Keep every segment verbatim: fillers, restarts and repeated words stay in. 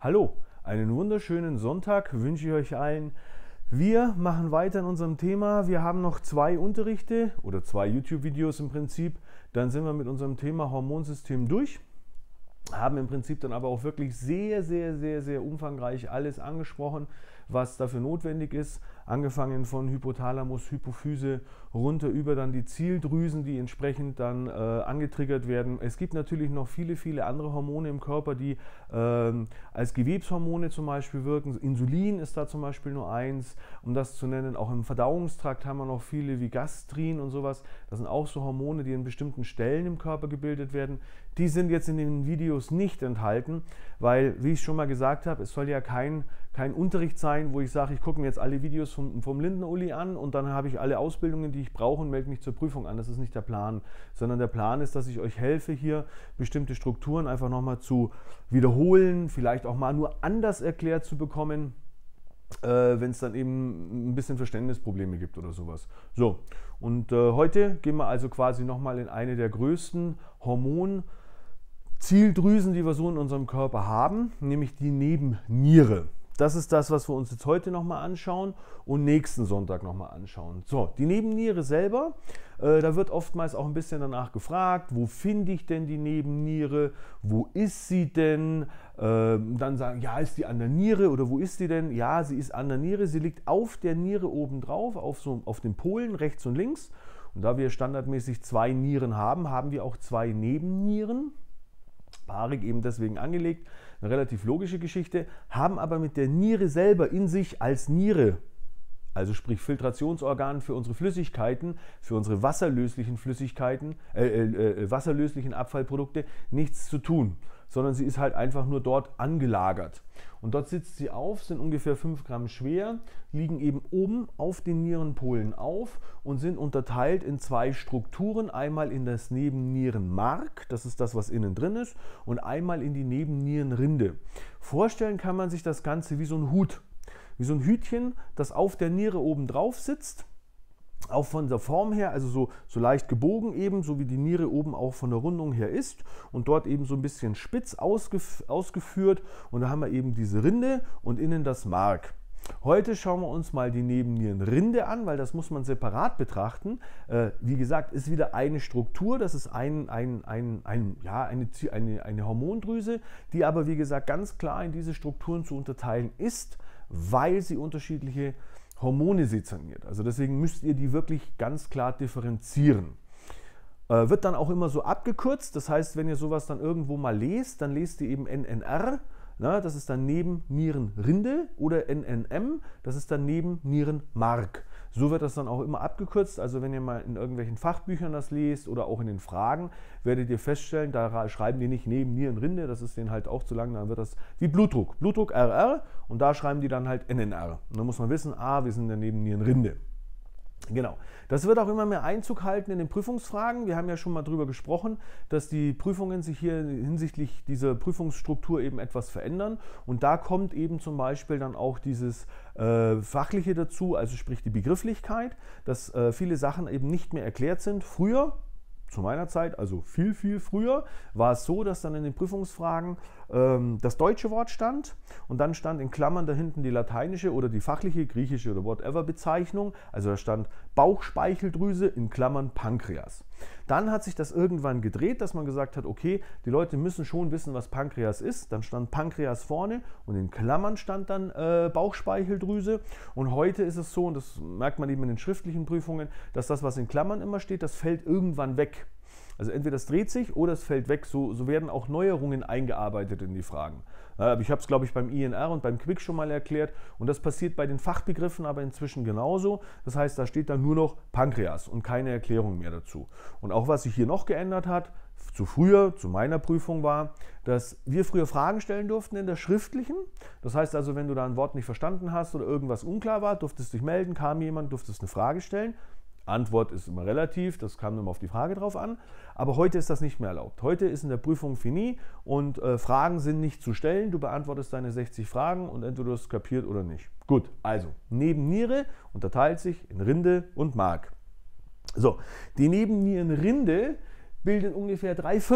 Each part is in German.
Hallo, einen wunderschönen Sonntag wünsche ich euch allen. Wir machen weiter in unserem Thema. Wir haben noch zwei Unterrichte oder zwei YouTube-Videos im Prinzip. Dann sind wir mit unserem Thema Hormonsystem durch. Haben im Prinzip dann aber auch wirklich sehr, sehr, sehr, sehr umfangreich alles angesprochen, was dafür notwendig ist. Angefangen von Hypothalamus, Hypophyse, runter über dann die Zieldrüsen, die entsprechend dann äh, angetriggert werden. Es gibt natürlich noch viele, viele andere Hormone im Körper, die äh, als Gewebshormone zum Beispiel wirken. Insulin ist da zum Beispiel nur eins, um das zu nennen. Auch im Verdauungstrakt haben wir noch viele wie Gastrin und sowas. Das sind auch so Hormone, die an bestimmten Stellen im Körper gebildet werden. Die sind jetzt in den Videos nicht enthalten, weil, wie ich schon mal gesagt habe, es soll ja kein, kein Unterricht sein, wo ich sage, ich gucke mir jetzt alle Videos vom, vom Lindner-Uli an und dann habe ich alle Ausbildungen, die ich brauche und melde mich zur Prüfung an. Das ist nicht der Plan, sondern der Plan ist, dass ich euch helfe, hier bestimmte Strukturen einfach nochmal zu wiederholen, vielleicht auch mal nur anders erklärt zu bekommen, äh, wenn es dann eben ein bisschen Verständnisprobleme gibt oder sowas. So, und äh, heute gehen wir also quasi nochmal in eine der größten Hormonzieldrüsen, die wir so in unserem Körper haben, nämlich die Nebenniere. Das ist das, was wir uns jetzt heute nochmal anschauen und nächsten Sonntag nochmal anschauen. So, die Nebenniere selber, äh, da wird oftmals auch ein bisschen danach gefragt, wo finde ich denn die Nebenniere, wo ist sie denn? Äh, dann sagen, ja, ist die an der Niere oder wo ist sie denn? Ja, sie ist an der Niere, sie liegt auf der Niere oben drauf, auf, so, auf den Polen rechts und links. Und da wir standardmäßig zwei Nieren haben, haben wir auch zwei Nebennieren. Paarig eben deswegen angelegt, eine relativ logische Geschichte, haben aber mit der Niere selber in sich als Niere, also sprich Filtrationsorgan für unsere Flüssigkeiten, für unsere wasserlöslichen Flüssigkeiten, äh, äh, wasserlöslichen Abfallprodukte nichts zu tun, sondern sie ist halt einfach nur dort angelagert. Und dort sitzt sie auf, sind ungefähr fünf Gramm schwer, liegen eben oben auf den Nierenpolen auf und sind unterteilt in zwei Strukturen. Einmal in das Nebennierenmark, das ist das, was innen drin ist, und einmal in die Nebennierenrinde. Vorstellen kann man sich das Ganze wie so ein Hut, wie so ein Hütchen, das auf der Niere oben drauf sitzt. Auch von der Form her, also so, so leicht gebogen eben, so wie die Niere oben auch von der Rundung her ist und dort eben so ein bisschen spitz ausgef ausgeführt und da haben wir eben diese Rinde und innen das Mark. Heute schauen wir uns mal die Nebennierenrinde an, weil das muss man separat betrachten. Äh, wie gesagt, ist wieder eine Struktur, das ist ein, ein, ein, ein, ja, eine, eine, eine Hormondrüse, die aber wie gesagt ganz klar in diese Strukturen zu unterteilen ist, weil sie unterschiedliche Hormone sezerniert. Also deswegen müsst ihr die wirklich ganz klar differenzieren. Äh, wird dann auch immer so abgekürzt, das heißt, wenn ihr sowas dann irgendwo mal lest, dann lest ihr eben N N R, na, das ist dann Nebennierenrinde, oder N N M, das ist dann Nebennierenmark. So wird das dann auch immer abgekürzt, also wenn ihr mal in irgendwelchen Fachbüchern das lest oder auch in den Fragen, werdet ihr feststellen, da schreiben die nicht Nebennierenrinde, das ist denen halt auch zu lang, dann wird das wie Blutdruck, Blutdruck R R und da schreiben die dann halt N N R. Und dann muss man wissen, ah, wir sind in der Nebennierenrinde. Genau, das wird auch immer mehr Einzug halten in den Prüfungsfragen. Wir haben ja schon mal darüber gesprochen, dass die Prüfungen sich hier hinsichtlich dieser Prüfungsstruktur eben etwas verändern. Und da kommt eben zum Beispiel dann auch dieses äh, Fachliche dazu, also sprich die Begrifflichkeit, dass äh, viele Sachen eben nicht mehr erklärt sind. Früher, zu meiner Zeit, also viel, viel früher, war es so, dass dann in den Prüfungsfragen ähm, das deutsche Wort stand und dann stand in Klammern da hinten die lateinische oder die fachliche, griechische oder whatever Bezeichnung. Also da stand Bauchspeicheldrüse in Klammern Pankreas. Dann hat sich das irgendwann gedreht, dass man gesagt hat, okay, die Leute müssen schon wissen, was Pankreas ist. Dann stand Pankreas vorne und in Klammern stand dann äh, Bauchspeicheldrüse. Und heute ist es so, und das merkt man eben in den schriftlichen Prüfungen, dass das, was in Klammern immer steht, das fällt irgendwann weg. Also entweder es dreht sich oder es fällt weg. So, so werden auch Neuerungen eingearbeitet in die Fragen. Ich habe es, glaube ich, beim I N R und beim Quick schon mal erklärt. Und das passiert bei den Fachbegriffen aber inzwischen genauso. Das heißt, da steht dann nur noch Pankreas und keine Erklärung mehr dazu. Und auch was sich hier noch geändert hat, zu früher, zu meiner Prüfung war, dass wir früher Fragen stellen durften in der schriftlichen. Das heißt also, wenn du da ein Wort nicht verstanden hast oder irgendwas unklar war, durftest du dich melden, kam jemand, durftest eine Frage stellen. Antwort ist immer relativ, das kam immer auf die Frage drauf an, aber heute ist das nicht mehr erlaubt. Heute ist in der Prüfung fini und äh, Fragen sind nicht zu stellen, du beantwortest deine sechzig Fragen und entweder du hast es kapiert oder nicht. Gut, also Nebenniere unterteilt sich in Rinde und Mark. So, die Nebennierenrinde bildet ungefähr drei Viertel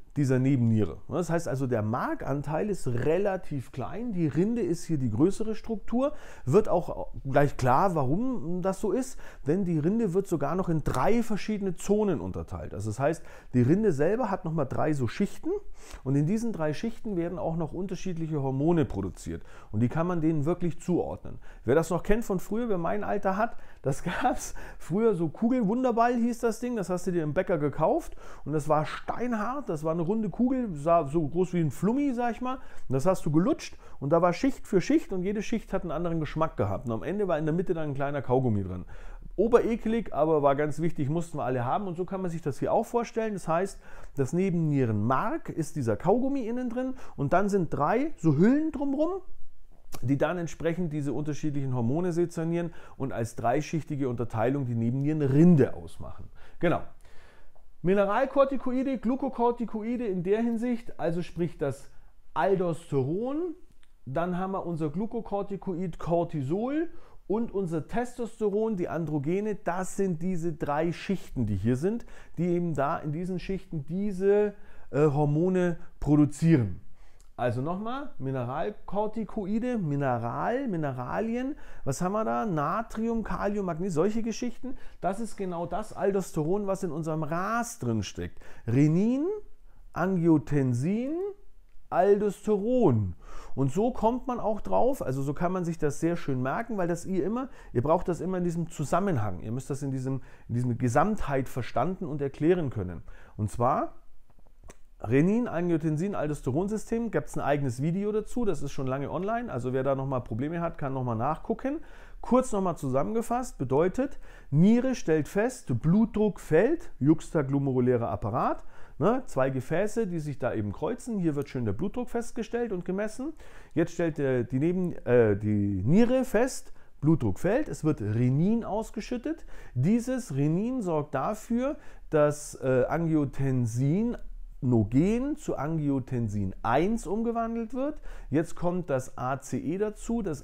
dieser Nebenniere. Das heißt also, der Markanteil ist relativ klein, die Rinde ist hier die größere Struktur, wird auch gleich klar, warum das so ist, denn die Rinde wird sogar noch in drei verschiedene Zonen unterteilt. Also das heißt, die Rinde selber hat nochmal drei so Schichten und in diesen drei Schichten werden auch noch unterschiedliche Hormone produziert und die kann man denen wirklich zuordnen. Wer das noch kennt von früher, wer mein Alter hat, das gab es früher so Kugelwunderball hieß das Ding, das hast du dir im Bäcker gekauft und das war steinhart, das war eine runde Kugel, sah so groß wie ein Flummi, sag ich mal. Und das hast du gelutscht und da war Schicht für Schicht und jede Schicht hat einen anderen Geschmack gehabt. Und am Ende war in der Mitte dann ein kleiner Kaugummi drin. Oberekelig, aber war ganz wichtig, mussten wir alle haben und so kann man sich das hier auch vorstellen. Das heißt, das Nebennierenmark ist dieser Kaugummi innen drin und dann sind drei so Hüllen drumherum, die dann entsprechend diese unterschiedlichen Hormone sezernieren und als dreischichtige Unterteilung die Nebennierenrinde ausmachen. Genau. Mineralkortikoide, Glukokortikoide in der Hinsicht, also sprich das Aldosteron, dann haben wir unser Glukokortikoid Cortisol und unser Testosteron, die Androgene, das sind diese drei Schichten, die hier sind, die eben da in diesen Schichten diese äh, Hormone produzieren. Also nochmal, Mineralkortikoide, Mineral, Mineralien, was haben wir da? Natrium, Kalium, Magnesium, solche Geschichten. Das ist genau das Aldosteron, was in unserem Ras drin steckt. Renin, Angiotensin, Aldosteron. Und so kommt man auch drauf, also so kann man sich das sehr schön merken, weil das ihr immer, ihr braucht das immer in diesem Zusammenhang. Ihr müsst das in diesem, in diesem Gesamtheit verstanden und erklären können. Und zwar Renin, Angiotensin, Aldosteronsystem, gibt es ein eigenes Video dazu, das ist schon lange online, also wer da nochmal Probleme hat, kann nochmal nachgucken. Kurz nochmal zusammengefasst, bedeutet, Niere stellt fest, Blutdruck fällt, juxtaglomerulärer Apparat, ne, zwei Gefäße, die sich da eben kreuzen, hier wird schön der Blutdruck festgestellt und gemessen. Jetzt stellt der, die, Neben, äh, die Niere fest, Blutdruck fällt, es wird Renin ausgeschüttet. Dieses Renin sorgt dafür, dass äh, Angiotensin Nogen zu Angiotensin eins umgewandelt wird. Jetzt kommt das A C E dazu, das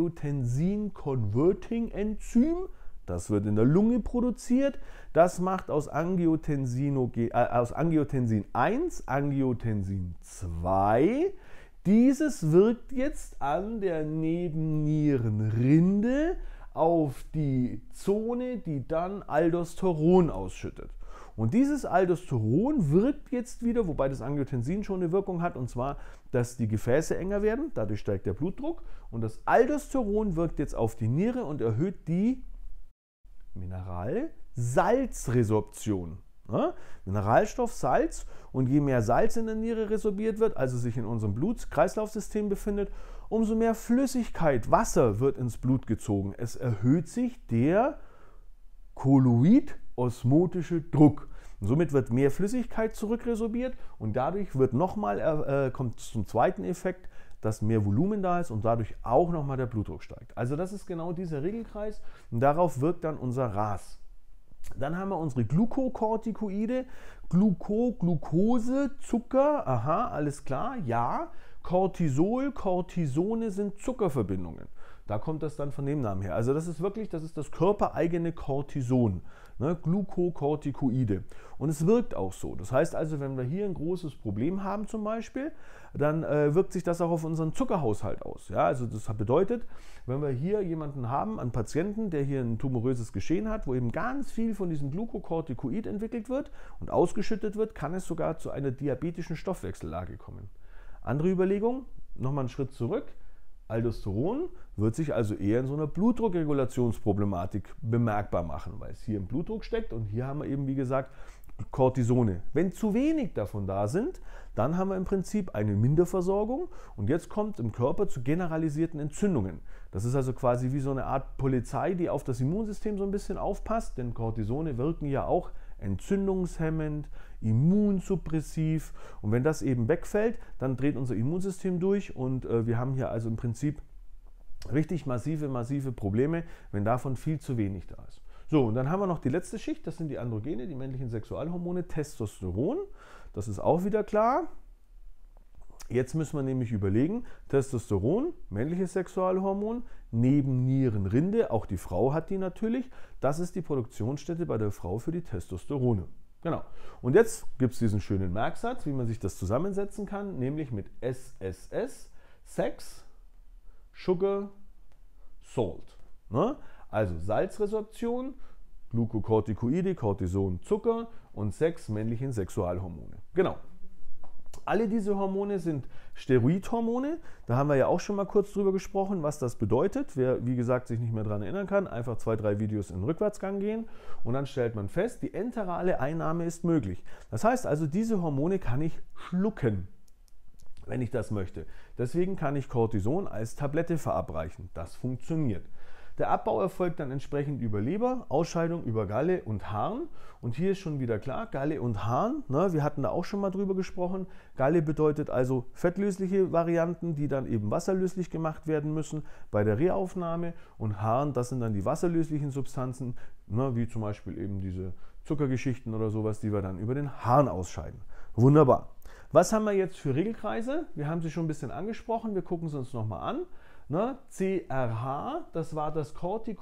Angiotensin-Converting-Enzym. Das wird in der Lunge produziert. Das macht aus Angiotensin, äh, aus Angiotensin eins Angiotensin zwei. Dieses wirkt jetzt an der Nebennierenrinde auf die Zone, die dann Aldosteron ausschüttet. Und dieses Aldosteron wirkt jetzt wieder, wobei das Angiotensin schon eine Wirkung hat, und zwar, dass die Gefäße enger werden, dadurch steigt der Blutdruck. Und das Aldosteron wirkt jetzt auf die Niere und erhöht die Mineralsalzresorption. Ja? Mineralstoff, Salz, und je mehr Salz in der Niere resorbiert wird, also sich in unserem Blut-Kreislaufsystem befindet, umso mehr Flüssigkeit, Wasser wird ins Blut gezogen. Es erhöht sich der kolloid-osmotische Druck. Und somit wird mehr Flüssigkeit zurückresorbiert und dadurch wird nochmal, äh, kommt zum zweiten Effekt, dass mehr Volumen da ist und dadurch auch nochmal der Blutdruck steigt. Also das ist genau dieser Regelkreis und darauf wirkt dann unser Ras. Dann haben wir unsere Glukokortikoide, Gluco, Glucose, Zucker, aha, alles klar, ja. Cortisol, Cortisone sind Zuckerverbindungen. Da kommt das dann von dem Namen her. Also das ist wirklich, das ist das körpereigene Cortison, ne? Glukokortikoide. Und es wirkt auch so. Das heißt also, wenn wir hier ein großes Problem haben zum Beispiel, dann äh, wirkt sich das auch auf unseren Zuckerhaushalt aus. Ja? Also das bedeutet, wenn wir hier jemanden haben, einen Patienten, der hier ein tumoröses Geschehen hat, wo eben ganz viel von diesem Glukokortikoid entwickelt wird und ausgeschüttet wird, kann es sogar zu einer diabetischen Stoffwechsellage kommen. Andere Überlegung, nochmal einen Schritt zurück. Aldosteron wird sich also eher in so einer Blutdruckregulationsproblematik bemerkbar machen, weil es hier im Blutdruck steckt und hier haben wir eben, wie gesagt, Cortisone. Wenn zu wenig davon da sind, dann haben wir im Prinzip eine Minderversorgung und jetzt kommt im Körper zu generalisierten Entzündungen. Das ist also quasi wie so eine Art Polizei, die auf das Immunsystem so ein bisschen aufpasst, denn Cortisone wirken ja auch entzündungshemmend, immunsuppressiv, und wenn das eben wegfällt, dann dreht unser Immunsystem durch und äh, wir haben hier also im Prinzip richtig massive, massive Probleme, wenn davon viel zu wenig da ist. So, und dann haben wir noch die letzte Schicht, das sind die Androgene, die männlichen Sexualhormone, Testosteron, das ist auch wieder klar. Jetzt müssen wir nämlich überlegen, Testosteron, männliches Sexualhormon, Nebennierenrinde, auch die Frau hat die natürlich, das ist die Produktionsstätte bei der Frau für die Testosterone. Genau. Und jetzt gibt es diesen schönen Merksatz, wie man sich das zusammensetzen kann, nämlich mit S S S, Sex, Sugar, Salt. Ne? Also Salzresorption, Glukokortikoide, Cortison, Zucker und sechs männlichen Sexualhormone. Genau. Alle diese Hormone sind Steroidhormone. Da haben wir ja auch schon mal kurz drüber gesprochen, was das bedeutet. Wer, wie gesagt, sich nicht mehr daran erinnern kann, einfach zwei, drei Videos in den Rückwärtsgang gehen und dann stellt man fest, die enterale Einnahme ist möglich. Das heißt also, diese Hormone kann ich schlucken, wenn ich das möchte. Deswegen kann ich Cortison als Tablette verabreichen. Das funktioniert. Der Abbau erfolgt dann entsprechend über Leber, Ausscheidung über Galle und Harn. Und hier ist schon wieder klar, Galle und Harn, ne, wir hatten da auch schon mal drüber gesprochen. Galle bedeutet also fettlösliche Varianten, die dann eben wasserlöslich gemacht werden müssen bei der Reaufnahme. Und Harn, das sind dann die wasserlöslichen Substanzen, ne, wie zum Beispiel eben diese Zuckergeschichten oder sowas, die wir dann über den Harn ausscheiden. Wunderbar. Was haben wir jetzt für Regelkreise? Wir haben sie schon ein bisschen angesprochen, wir gucken sie uns nochmal an. Ne? C R H, das war das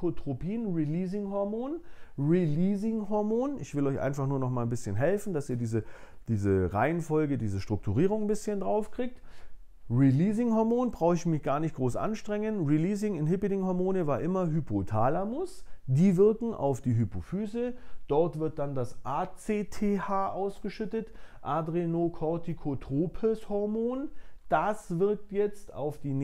Corticotropin-Releasing-Hormon. Releasing-Hormon, ich will euch einfach nur noch mal ein bisschen helfen, dass ihr diese, diese Reihenfolge, diese Strukturierung ein bisschen drauf kriegt. Releasing-Hormon brauche ich mich gar nicht groß anstrengen. Releasing-Inhibiting-Hormone war immer Hypothalamus. Die wirken auf die Hypophyse. Dort wird dann das A C T H ausgeschüttet, Adrenocorticotropes Hormon. Das wirkt jetzt auf die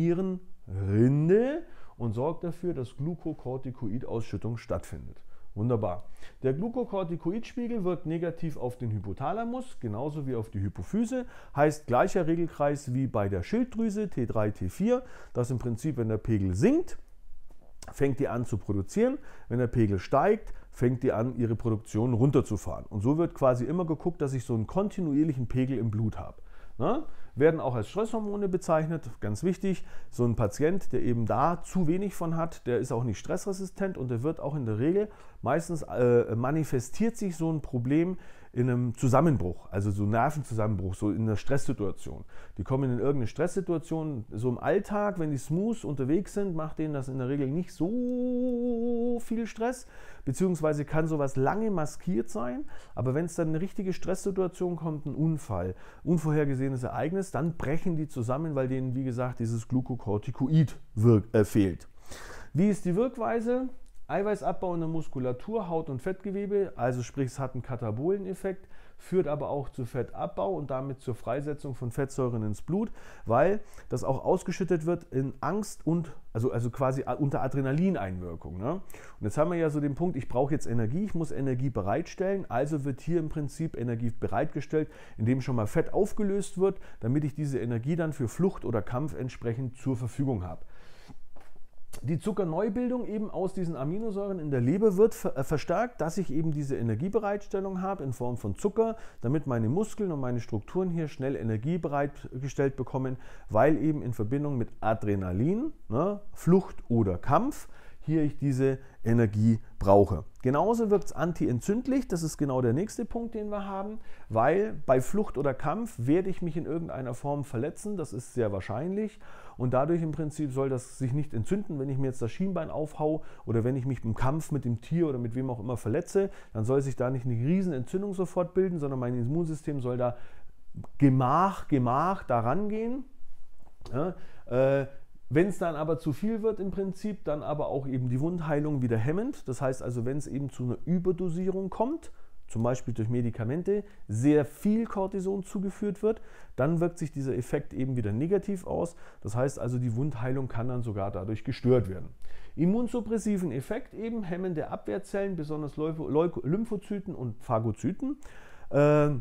Nebennierenrinde und sorgt dafür, dass Glukokortikoidausschüttung stattfindet. Wunderbar. Der Glukokortikoidspiegel wirkt negativ auf den Hypothalamus, genauso wie auf die Hypophyse. Heißt gleicher Regelkreis wie bei der Schilddrüse, T drei, T vier. Das im Prinzip, wenn der Pegel sinkt, fängt die an zu produzieren. Wenn der Pegel steigt, fängt die an, ihre Produktion runterzufahren. Und so wird quasi immer geguckt, dass ich so einen kontinuierlichen Pegel im Blut habe. Ne? Werden auch als Stresshormone bezeichnet, ganz wichtig. So ein Patient, der eben da zu wenig von hat, der ist auch nicht stressresistent und der wird auch in der Regel, meistens äh, manifestiert sich so ein Problem in einem Zusammenbruch, also so Nervenzusammenbruch, so in einer Stresssituation. Die kommen in irgendeine Stresssituation, so im Alltag, wenn die smooth unterwegs sind, macht denen das in der Regel nicht so viel Stress, beziehungsweise kann sowas lange maskiert sein, aber wenn es dann eine richtige Stresssituation kommt, ein Unfall, unvorhergesehenes Ereignis, dann brechen die zusammen, weil denen, wie gesagt, dieses Glukokortikoid äh, fehlt. Wie ist die Wirkweise? Eiweißabbau in der Muskulatur, Haut- und Fettgewebe, also sprich es hat einen Kataboleneffekt, führt aber auch zu Fettabbau und damit zur Freisetzung von Fettsäuren ins Blut, weil das auch ausgeschüttet wird in Angst und, also, also quasi unter Adrenalineinwirkung. Ne? Und jetzt haben wir ja so den Punkt, ich brauche jetzt Energie, ich muss Energie bereitstellen, also wird hier im Prinzip Energie bereitgestellt, indem schon mal Fett aufgelöst wird, damit ich diese Energie dann für Flucht oder Kampf entsprechend zur Verfügung habe. Die Zuckerneubildung eben aus diesen Aminosäuren in der Leber wird verstärkt, dass ich eben diese Energiebereitstellung habe in Form von Zucker, damit meine Muskeln und meine Strukturen hier schnell Energie bereitgestellt bekommen, weil eben in Verbindung mit Adrenalin, ne, Flucht oder Kampf, hier ich diese Energie brauche. Genauso wirkt es antientzündlich, das ist genau der nächste Punkt, den wir haben, weil bei Flucht oder Kampf werde ich mich in irgendeiner Form verletzen, das ist sehr wahrscheinlich und dadurch im Prinzip soll das sich nicht entzünden, wenn ich mir jetzt das Schienbein aufhau oder wenn ich mich im Kampf mit dem Tier oder mit wem auch immer verletze, dann soll sich da nicht eine riesen Entzündung sofort bilden, sondern mein Immunsystem soll da gemach, gemach da rangehen. Ja, äh, Wenn es dann aber zu viel wird im Prinzip, dann aber auch eben die Wundheilung wieder hemmend. Das heißt also, wenn es eben zu einer Überdosierung kommt, zum Beispiel durch Medikamente, sehr viel Cortison zugeführt wird, dann wirkt sich dieser Effekt eben wieder negativ aus. Das heißt also, die Wundheilung kann dann sogar dadurch gestört werden. Immunsuppressiven Effekt eben, Hemmen der Abwehrzellen, besonders Lymphozyten und Phagozyten. Äh,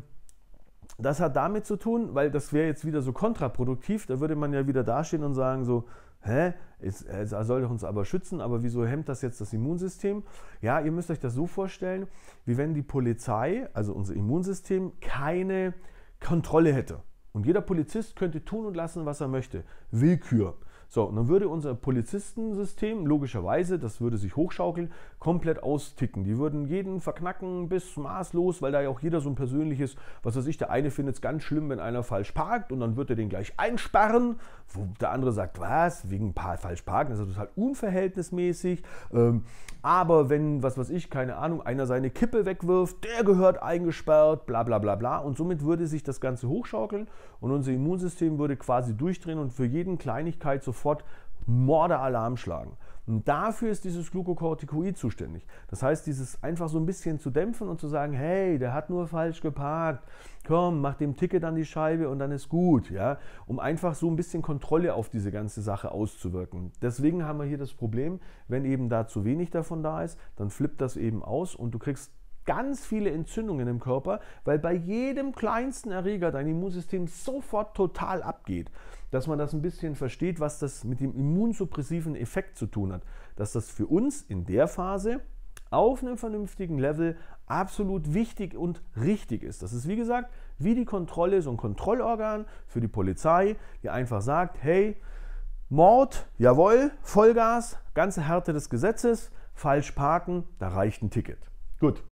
Das hat damit zu tun, weil das wäre jetzt wieder so kontraproduktiv, da würde man ja wieder dastehen und sagen so, hä, er soll uns aber schützen, aber wieso hemmt das jetzt das Immunsystem? Ja, ihr müsst euch das so vorstellen, wie wenn die Polizei, also unser Immunsystem, keine Kontrolle hätte. Und jeder Polizist könnte tun und lassen, was er möchte. Willkür. So, und dann würde unser Polizistensystem logischerweise, das würde sich hochschaukeln, komplett austicken. Die würden jeden verknacken bis maßlos, weil da ja auch jeder so ein persönliches, was weiß ich, der eine findet es ganz schlimm, wenn einer falsch parkt und dann wird er den gleich einsperren, wo der andere sagt, was, wegen falsch parken, das ist total unverhältnismäßig. Ähm, aber wenn, was weiß ich, keine Ahnung, einer seine Kippe wegwirft, der gehört eingesperrt, bla bla bla bla. Und somit würde sich das Ganze hochschaukeln und unser Immunsystem würde quasi durchdrehen und für jeden Kleinigkeit sofort Morde-Alarm schlagen. Und dafür ist dieses Glucocorticoid zuständig. Das heißt, dieses einfach so ein bisschen zu dämpfen und zu sagen, hey, der hat nur falsch geparkt, komm, mach dem Ticket an die Scheibe und dann ist gut, ja, um einfach so ein bisschen Kontrolle auf diese ganze Sache auszuwirken. Deswegen haben wir hier das Problem, wenn eben da zu wenig davon da ist, dann flippt das eben aus und du kriegst ganz viele Entzündungen im Körper, weil bei jedem kleinsten Erreger dein Immunsystem sofort total abgeht. Dass man das ein bisschen versteht, was das mit dem immunsuppressiven Effekt zu tun hat. Dass das für uns in der Phase auf einem vernünftigen Level absolut wichtig und richtig ist. Das ist, wie gesagt, wie die Kontrolle, so ein Kontrollorgan für die Polizei, die einfach sagt, hey, Mord, jawohl, Vollgas, ganze Härte des Gesetzes, falsch parken, da reicht ein Ticket. Gut.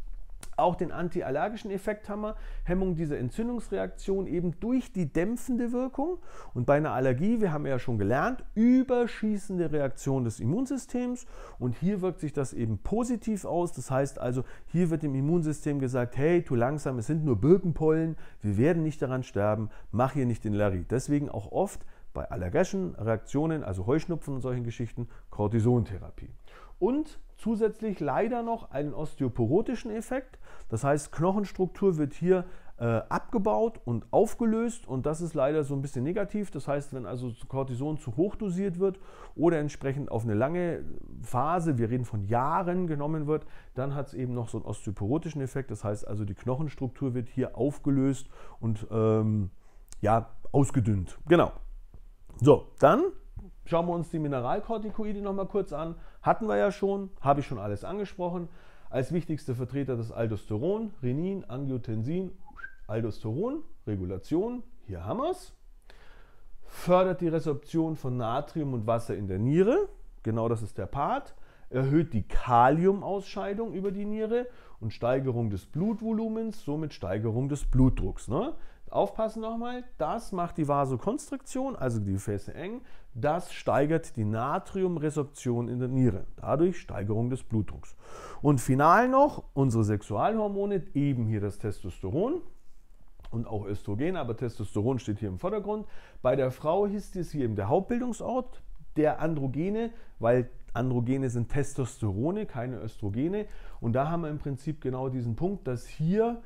Auch den antiallergischen Effekt haben wir, Hemmung dieser Entzündungsreaktion eben durch die dämpfende Wirkung. Und bei einer Allergie, wir haben ja schon gelernt, überschießende Reaktion des Immunsystems. Und hier wirkt sich das eben positiv aus. Das heißt also, hier wird dem Immunsystem gesagt, hey, tu langsam, es sind nur Birkenpollen, wir werden nicht daran sterben, mach hier nicht den Larry. Deswegen auch oft bei allergischen Reaktionen, also Heuschnupfen und solchen Geschichten, Cortisontherapie. Und zusätzlich leider noch einen osteoporotischen Effekt. Das heißt, Knochenstruktur wird hier äh, abgebaut und aufgelöst und das ist leider so ein bisschen negativ. Das heißt, wenn also Cortison zu hoch dosiert wird oder entsprechend auf eine lange Phase, wir reden von Jahren, genommen wird, dann hat es eben noch so einen osteoporotischen Effekt. Das heißt also, die Knochenstruktur wird hier aufgelöst und ähm, ja, ausgedünnt. Genau. So, dann schauen wir uns die Mineralkortikoide noch mal kurz an. Hatten wir ja schon, habe ich schon alles angesprochen. Als wichtigste Vertreter das Aldosteron, Renin, Angiotensin, Aldosteron, Regulation, hier haben wir es. Fördert die Resorption von Natrium und Wasser in der Niere, genau das ist der Part. Erhöht die Kaliumausscheidung über die Niere und Steigerung des Blutvolumens, somit Steigerung des Blutdrucks. Ne? Aufpassen nochmal, das macht die Vasokonstriktion, also die Gefäße eng, das steigert die Natriumresorption in der Niere, dadurch Steigerung des Blutdrucks. Und final noch unsere Sexualhormone, eben hier das Testosteron und auch Östrogen, aber Testosteron steht hier im Vordergrund. Bei der Frau ist es hier eben der Hauptbildungsort der Androgene, weil Androgene sind Testosterone, keine Östrogene. Und da haben wir im Prinzip genau diesen Punkt, dass hier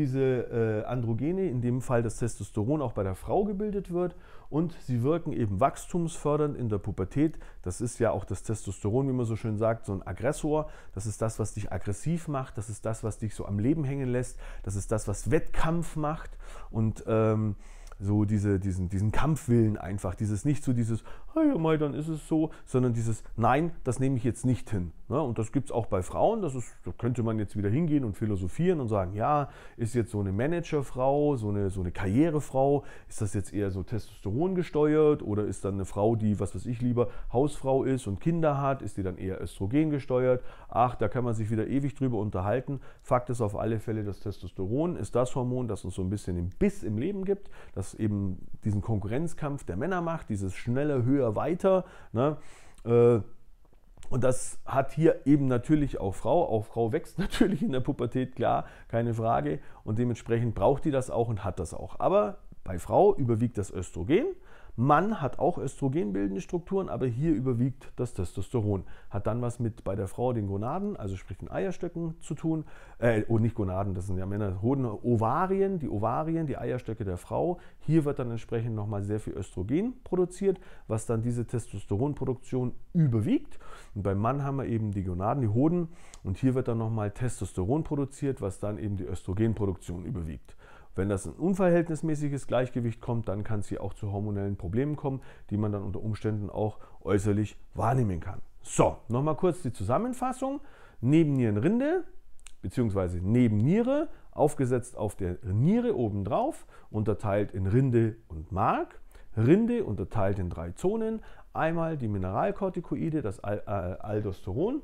diese äh, Androgene, in dem Fall das Testosteron, auch bei der Frau gebildet wird und sie wirken eben wachstumsfördernd in der Pubertät. Das ist ja auch das Testosteron, wie man so schön sagt, so ein Aggressor. Das ist das, was dich aggressiv macht, das ist das, was dich so am Leben hängen lässt, das ist das, was Wettkampf macht und ähm, so diese, diesen, diesen Kampfwillen einfach, dieses nicht so dieses, hey, mal, dann ist es so, sondern dieses, nein, das nehme ich jetzt nicht hin. Ne? Und das gibt es auch bei Frauen, das ist, da könnte man jetzt wieder hingehen und philosophieren und sagen, ja, ist jetzt so eine Managerfrau, so eine, so eine Karrierefrau, ist das jetzt eher so Testosteron gesteuert oder ist dann eine Frau, die, was weiß ich, lieber Hausfrau ist und Kinder hat, ist die dann eher Östrogen gesteuert? Ach, da kann man sich wieder ewig drüber unterhalten. Fakt ist auf alle Fälle, das Testosteron ist das Hormon, das uns so ein bisschen den Biss im Leben gibt, das eben diesen Konkurrenzkampf der Männer macht, dieses schneller, höher, weiter. Ne? Äh, und das hat hier eben natürlich auch Frau. Auch Frau wächst natürlich in der Pubertät, klar, keine Frage. Und dementsprechend braucht die das auch und hat das auch. Aber bei Frau überwiegt das Östrogen. Mann hat auch östrogenbildende Strukturen, aber hier überwiegt das Testosteron. Hat dann was mit bei der Frau den Gonaden, also sprich den Eierstöcken zu tun. Äh, oh, nicht Gonaden, das sind ja Männer, Hoden, Ovarien, die Ovarien, die Eierstöcke der Frau. Hier wird dann entsprechend nochmal sehr viel Östrogen produziert, was dann diese Testosteronproduktion überwiegt. Und beim Mann haben wir eben die Gonaden, die Hoden. Und hier wird dann nochmal Testosteron produziert, was dann eben die Östrogenproduktion überwiegt. Wenn das ein unverhältnismäßiges Gleichgewicht kommt, dann kann es hier auch zu hormonellen Problemen kommen, die man dann unter Umständen auch äußerlich wahrnehmen kann. So, nochmal kurz die Zusammenfassung. Nebennierenrinde bzw. Nebenniere, aufgesetzt auf der Niere obendrauf, unterteilt in Rinde und Mark. Rinde unterteilt in drei Zonen. Einmal die Mineralkortikoide, das Aldosteron,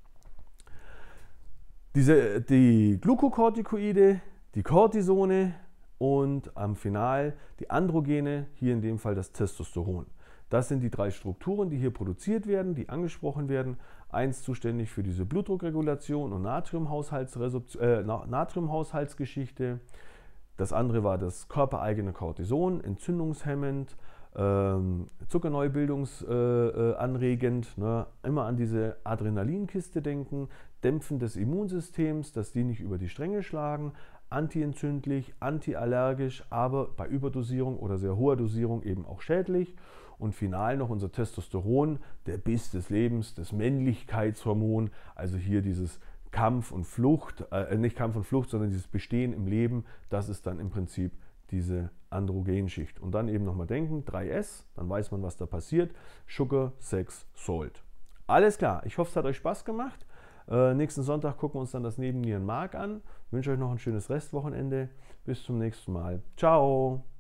diese, die Glukokortikoide, die Cortisone und am Final die Androgene, hier in dem Fall das Testosteron. Das sind die drei Strukturen, die hier produziert werden, die angesprochen werden. Eins zuständig für diese Blutdruckregulation und Natriumhaushaltsgeschichte. Äh, Natriumhaushaltsgeschichte. Das andere war das körpereigene Cortison, entzündungshemmend, ähm, Zuckerneubildungsanregend. Äh, ne? Immer an diese Adrenalinkiste denken, Dämpfen des Immunsystems, dass die nicht über die Stränge schlagen, antientzündlich, antiallergisch, aber bei Überdosierung oder sehr hoher Dosierung eben auch schädlich. Und final noch unser Testosteron, der Biss des Lebens, das Männlichkeitshormon, also hier dieses Kampf und Flucht, äh, nicht Kampf und Flucht, sondern dieses Bestehen im Leben, das ist dann im Prinzip diese Androgenschicht. Und dann eben nochmal denken, drei S, dann weiß man, was da passiert, Sugar, Sex, Salt. Alles klar, ich hoffe, es hat euch Spaß gemacht. Äh, nächsten Sonntag gucken wir uns dann das Nebennierenmark an. Ich wünsche euch noch ein schönes Restwochenende. Bis zum nächsten Mal. Ciao!